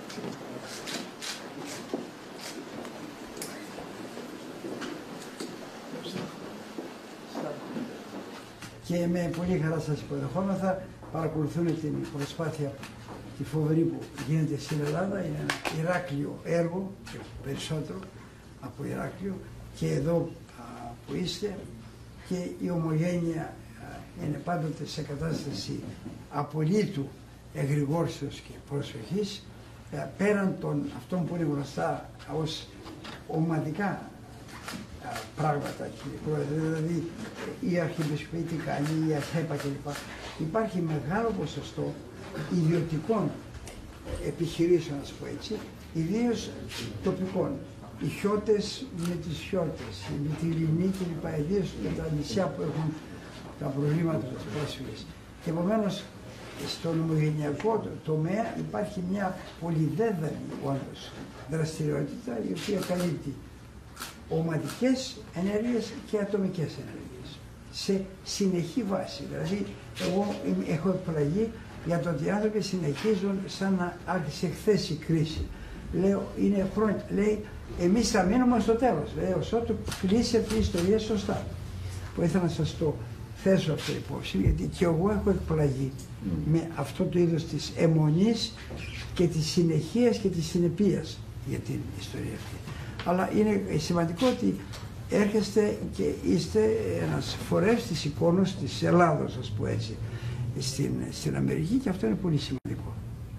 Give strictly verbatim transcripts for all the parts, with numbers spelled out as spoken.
Και με πολύ χαρά σας υποδεχόμεθα, παρακολουθούν την προσπάθεια τη φοβερή που γίνεται στην Ελλάδα. Είναι ένα Ηράκλειο έργο και περισσότερο από Ηράκλειο, και εδώ α, που είστε, και η Ομογένεια α, είναι πάντοτε σε κατάσταση απολύτου εγρηγόρσεως και προσοχής, α, πέραν των αυτών που είναι γνωστά ως ομαδικά πράγματα, κύριε Πρόεδρε, δηλαδή η Αρχιεπισκοπή τι κάνει, η ΑΧΕΠΑ κλπ. Υπάρχει μεγάλο ποσοστό ιδιωτικών επιχειρήσεων, να πω έτσι, ιδίως τοπικών. Οι Χιώτες με τις Χιώτες, με τη Λιμνή κλπ. Ιδίως με τα νησιά που έχουν τα προβλήματα του πρόσφυγες. Και επομένως στον ομογενειακό τομέα υπάρχει μια πολυδέδαλη όντως δραστηριότητα, η οποία καλύπτει ομαδικές ενέργειες και ατομικές ενέργειες σε συνεχή βάση. Δηλαδή, εγώ έχω εκπλαγεί για το ότι οι άνθρωποι συνεχίζουν σαν να άρχισε χθες η κρίση. Λέω, είναι χρόνια. Λέει, εμείς θα μείνουμε στο τέλος. Λέει, ως ότου κλείσει αυτή η ιστορία σωστά. Που ήθελα να σας το θέσω αυτό υπόψη, γιατί και εγώ έχω εκπλαγεί mm. με αυτό το είδος της αιμονής και της συνεχείας και της συνεπείας για την ιστορία αυτή. Αλλά είναι σημαντικό ότι έρχεστε και είστε ένας φορέας της εικόνας της Ελλάδος, ας πω έτσι, στην, στην Αμερική, και αυτό είναι πολύ σημαντικό.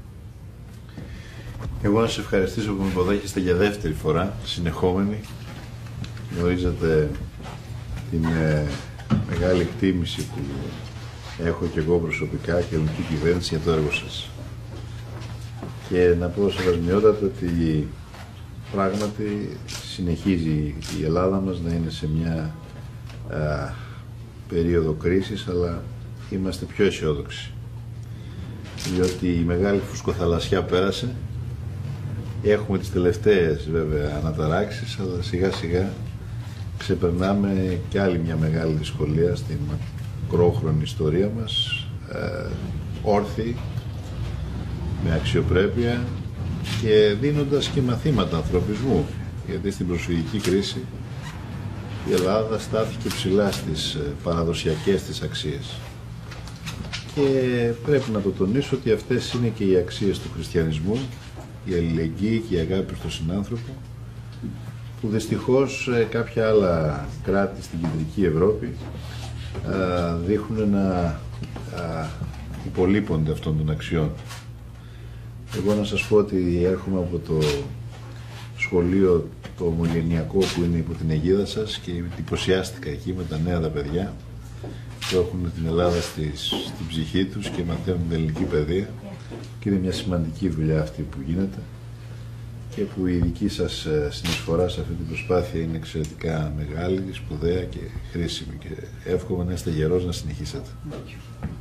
Εγώ να σας ευχαριστήσω που με υποδέχεστε για δεύτερη φορά, συνεχόμενη. Γνωρίζετε την ε, μεγάλη εκτίμηση που έχω και εγώ προσωπικά και η ελληνική κυβέρνηση για το έργο σας. Και να πω σεβασμιότατα ότι πράγματι συνεχίζει η Ελλάδα μας να είναι σε μια α, περίοδο κρίσης, αλλά είμαστε πιο αισιόδοξοι. Διότι η μεγάλη φουσκοθαλασσιά πέρασε, έχουμε τις τελευταίες βέβαια αναταράξεις, αλλά σιγά σιγά ξεπερνάμε και άλλη μια μεγάλη δυσκολία στην μακρόχρονη ιστορία μας, ε, όρθιοι, με αξιοπρέπεια και δίνοντας και μαθήματα ανθρωπισμού, γιατί στην προσφυγική κρίση η Ελλάδα στάθηκε ψηλά στις παραδοσιακές της αξίες. Και πρέπει να το τονίσω ότι αυτές είναι και οι αξίες του χριστιανισμού, η αλληλεγγύη και η αγάπη προς τον συνάνθρωπο, που δυστυχώς κάποια άλλα κράτη στην κεντρική Ευρώπη α, δείχνουν να α, υπολείπονται αυτών των αξιών. Εγώ να σας πω ότι έρχομαι από το σχολείο το ομογενειακό που είναι υπό την αιγίδα σας και εντυπωσιάστηκα εκεί με τα νέα τα παιδιά που έχουν την Ελλάδα στις, στην ψυχή τους και μαθαίνουν την ελληνική παιδεία, και είναι μια σημαντική δουλειά αυτή που γίνεται και που η δική σας συνεισφορά σε αυτή την προσπάθεια είναι εξαιρετικά μεγάλη, σπουδαία και χρήσιμη, και εύχομαι να είστε γερός να συνεχίσετε.